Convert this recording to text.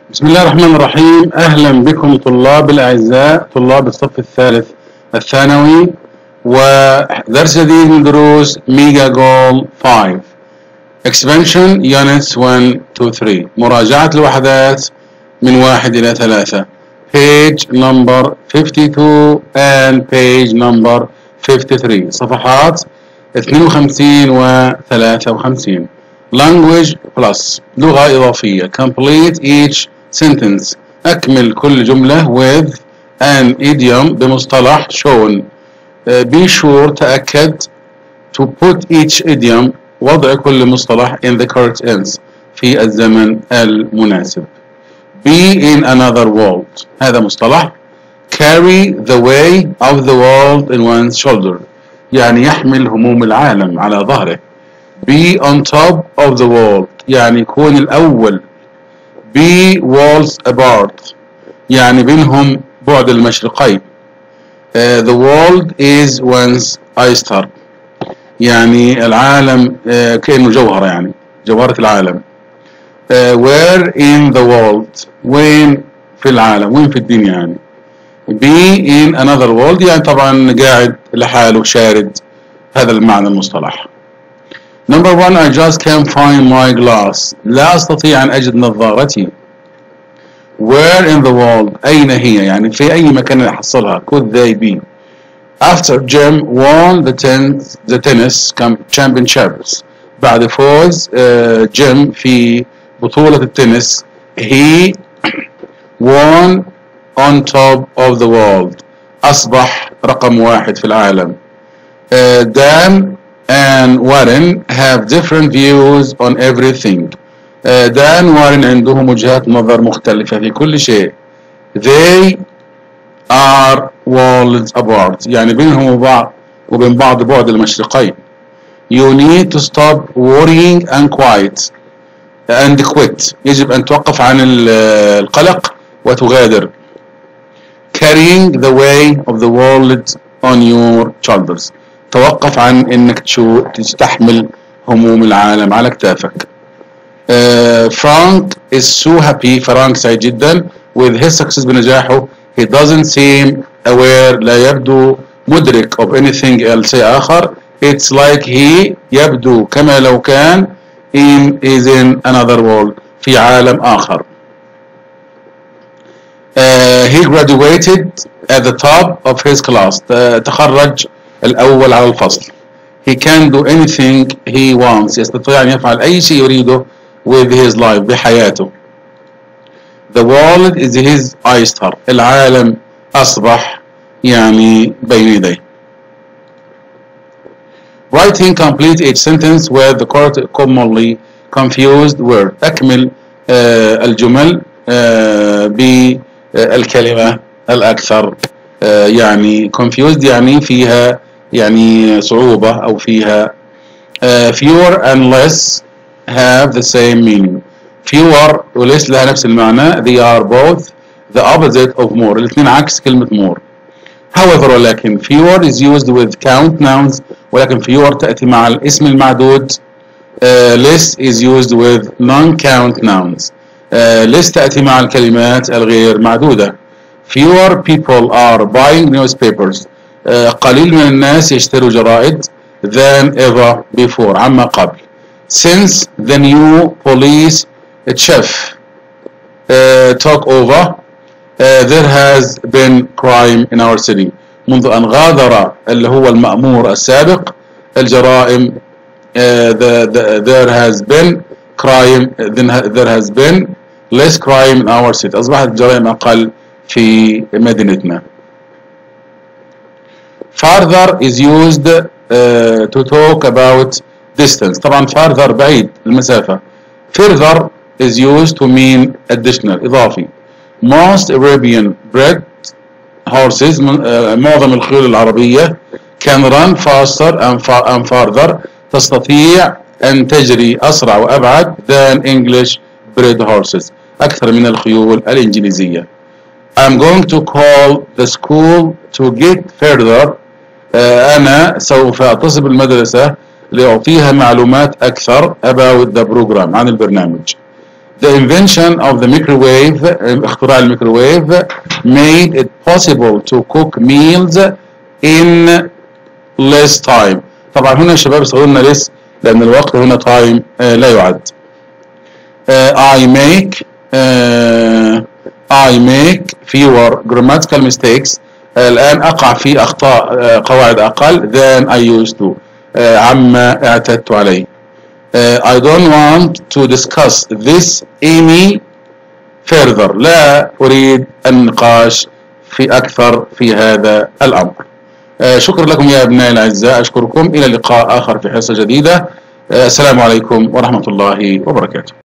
بسم الله الرحمن الرحيم. أهلا بكم طلاب الأعزاء، طلاب الصف الثالث الثانوي، ودرس جديد من دروس ميجا جول 5 Expansion Units 1 to 3. مراجعة الوحدات من 1 إلى 3. Page number 52 and page number 53. صفحات 52 و 53. Language plus لغة إضافية. Complete each sentence. أكمل كل جملة with an idiom بمصطلح shown. Be sure تأكد to put each idiom وضع كل مصطلح in the correct tense في الزمن المناسب. Be in another world. هذا مصطلح. Carry the weight of the world in one's shoulder. يعني يحمل هموم العالم على ظهره. Be on top of the world. يعني يكون الأول. Be worlds apart. يعني بينهم بعد المشرقين. The world is one's oyster. يعني العالم كأنه جوهرة، يعني جوهرة العالم. Where in the world. وين في العالم، وين في الدنيا يعني. Be in another world يعني طبعا قاعد لحاله شارد. هذا المعنى المصطلح. Number 1. I just can't find my glass. لا أستطيع أن أجد نظارتي. Where in the world. أين هي، يعني في أي مكان أحصلها. Could they be. After Jim won the tennis championships. بعد فوز جيم في بطولة التنس. He won on top of the world. أصبح رقم 1 في العالم. Dan and Warren have different views on everything. دان وارن عندهم وجهات نظر مختلفة في كل شيء. They are worlds apart. يعني بينهم وبين بعض بعد المشرقين. You need to stop worrying and quit. يجب أن توقف عن القلق وتغادر. Carrying the weight of the world on your shoulders. توقف عن إنك تستحمل هموم العالم على كتافك. Frank is so happy. فرانك سعيد جدا with his success بنجاحه. He doesn't seem aware. لا يبدو مدرك of anything else شيء آخر. It's like he يبدو كما لو كان is in another world في عالم آخر. He graduated at the top of his class. تخرج الأول على الفصل. He can do anything he wants. يستطيع أن يفعل أي شيء يريده with his life بحياته. The world is his oyster. العالم أصبح يعني بين يديه. Writing complete each sentence with the correct commonly confused word. أكمل الجمل بالكلمة الأكثر يعني confused يعني فيها يعني صعوبة أو فيها fewer and less have the same meaning. fewer و less لها نفس المعنى. they are both the opposite of more. الاثنين عكس كلمة more. however ولكن fewer is used with count nouns. ولكن fewer تأتي مع الاسم المعدود. less is used with non-count nouns. less تأتي مع الكلمات الغير معدودة. fewer people are buying newspapers. قليل من الناس يشتروا جرائد than ever before عما قبل. Since the new police chief took over, there has been crime in our city. منذ أن غادر اللي هو المأمور السابق الجرائم. There has been crime. There has been less crime in our city. أصبحت الجرائم أقل في مدينتنا. Farther is used to talk about distance. طبعا farther بعيد المسافة. Further is used to mean additional إضافي. Most Arabian bred horses معظم الخيول العربية can run faster and farther. تستطيع أن تجري أسرع وأبعد than English bred horses. أكثر من الخيول الإنجليزية. I'm going to call the school to get further. أنا سوف أتصل بالمدرسة لأعطيها معلومات أكثر about the program عن البرنامج. The invention of the microwave, اختراع الميكروويف, made it possible to cook meals in less time. طبعا هنا الشباب استخدمنا less لأن الوقت هنا time لا يعد. I make fewer grammatical mistakes. الآن أقع في أخطاء قواعد أقل than I used to. عما اعتدت عليه. I don't want to discuss this any further. لا أريد النقاش في أكثر في هذا الأمر. شكرا لكم يا أبنائي الأعزاء، أشكركم. إلى لقاء آخر في حصة جديدة. السلام عليكم ورحمة الله وبركاته.